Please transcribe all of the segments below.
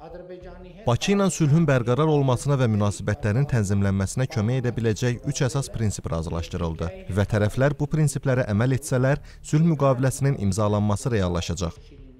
Bakı ilə sülhün bərqərar olmasına və münasibətlərin tənzimlənməsinə kömək edə biləcək 3 əsas prinsip razılaşdırıldı və tərəflər bu prinsiplərə əməl etsələr, sülh müqaviləsinin imzalanması reallaşacaq.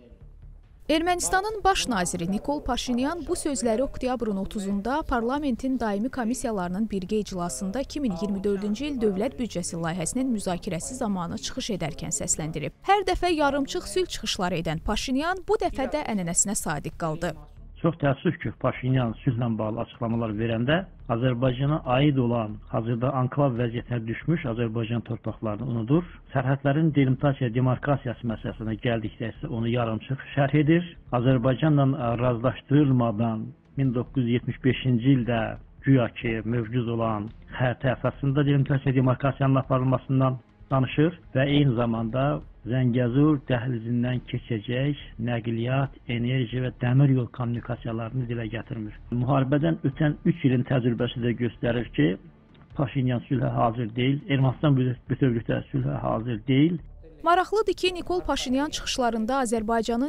Ermənistanın baş naziri Nikol Paşinyan bu sözləri oktyabrın 30-da parlamentin daimi komissiyalarının birgə iclasında 2024-cü il dövlət büdcəsi layihəsinin müzakirəsi zamanı çıxış edərkən səsləndirib. Hər dəfə yarımçıq sülh çıxışları edən Paşinyan bu dəfə də ənənəsinə sadiq qaldı. Çox təəssüf ki, Paşinyan sülhlə bağlı açıqlamalar verəndə Azərbaycana aid olan, hazırda anklav vəziyyətinə düşmüş Azərbaycan torpaqlarını unudur. Sərhədlərin delimitasiya, demarkasiyası məsələsinə gəldikdə isə onu yarımçıq şərh edir. Azərbaycanla razılaşdırılmadan 1975-ci ildə güya ki mövcud olan xəritə əsasında delimitasiya, demarkasiyanın aparılmasından danışır və eyni zamanda Zəngəzur dəhlizindən keçəcək nəqliyyat, enerji və dəmir yol kommunikasiyalarını dilə gətirmir. Müharibədən ötən 3 ilin təcrübəsi də göstərir ki, Paşinyan sülhə hazır deyil, Ermənistan bütövlükdə sülhə hazır deyil. Maraqlıdır ki, Nikol Paşinyan çıxışlarında Azərbaycanın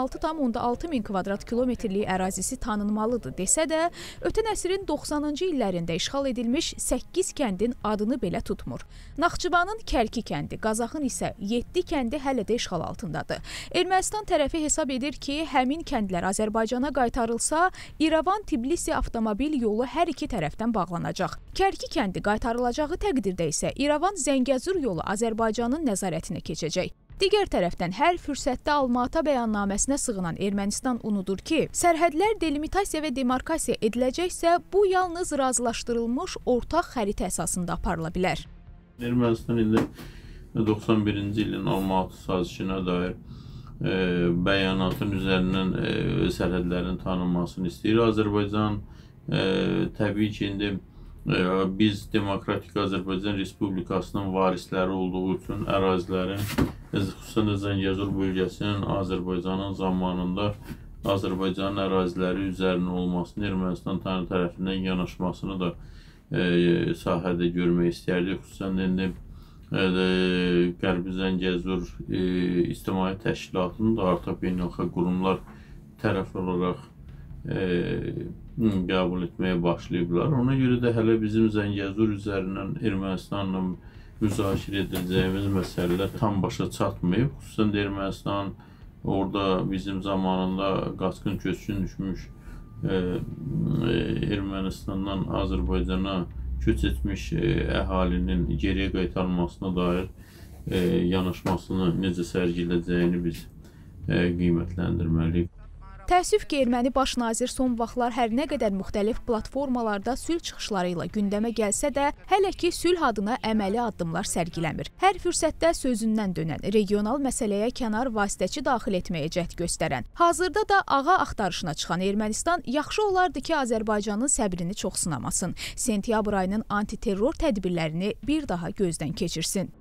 86,6 min kvadrat kilometrlik ərazisi tanınmalıdır desə də, ötən əsrin 90-cı illərində işğal edilmiş 8 kəndin adını belə tutmur. Naxçıvanın Kərki kəndi, Qazaxın isə 7 kəndi hələ də işğal altındadır. Ermənistan tərəfi hesab edir ki, həmin kəndlər Azərbaycana qaytarılsa, İrəvan-Tbilisi avtomobil yolu hər iki tərəfdən bağlanacaq. Kərki kəndi qaytarılacağı təqdirdə isə İrəvan-Zəngəzur yolu Azərbaycanın nəzarətinə keçəcək. Digər tərəfdən hər fürsətdə Alma-Ata bəyannaməsinə sığınan Ermənistan unudur ki, sərhədlər delimitasiya və demarkasiya ediləcəksə, bu yalnız razılaşdırılmış ortaq xəritə əsasında aparıla bilər. Ermənistan indi 91-ci ilin Alma-Ata sazişinə dair bəyanatın üzərindən sərhədlərin tanınmasını istəyir. Azərbaycan təbii ki, indi biz Demokratik Azərbaycan Respublikasının varisləri olduğu üçün ərazilərin, xüsusən də Zəngəzur bölgəsinin Azərbaycanın zamanında Azərbaycanın əraziləri üzərində olmasını, Ermənistan tərəfindən yanaşmasını da sahədə görmək istərdik. Xüsusən də indi Qərbi Zəngəzur İctimai Təşkilatının da artıq beynəlxalq qurumlar tərəf olaraq qəbul etməyə başlayıblar. Ona görə də hələ bizim Zəngəzur üzərindən Ermənistanla müzakirə edəcəyimiz məsələlər tam başa çatmayıb. Xüsusən də Ermənistan orada bizim zamanında qaçqın köçkün düşmüş Ermənistandan Azərbaycana köç etmiş əhalinin geriyə qaytarılmasına dair yanaşmasını necə sərgiləcəyini biz qiymətləndirməliyik. Təəssüf ki, erməni baş nazir son vaxtlar hər nə qədər müxtəlif platformalarda sülh çıxışları ilə gündəmə gəlsə də, hələ ki sülh adına əməli addımlar sərgiləmir. Hər fürsətdə sözündən dönən, regional məsələyə kənar vasitəçi daxil etməyə cəhd göstərən, hazırda da ağa axtarışına çıxan Ermənistan yaxşı olardı ki, Azərbaycanın səbrini çox sınamasın, sentyabr ayının antiterror tədbirlərini bir daha gözdən keçirsin.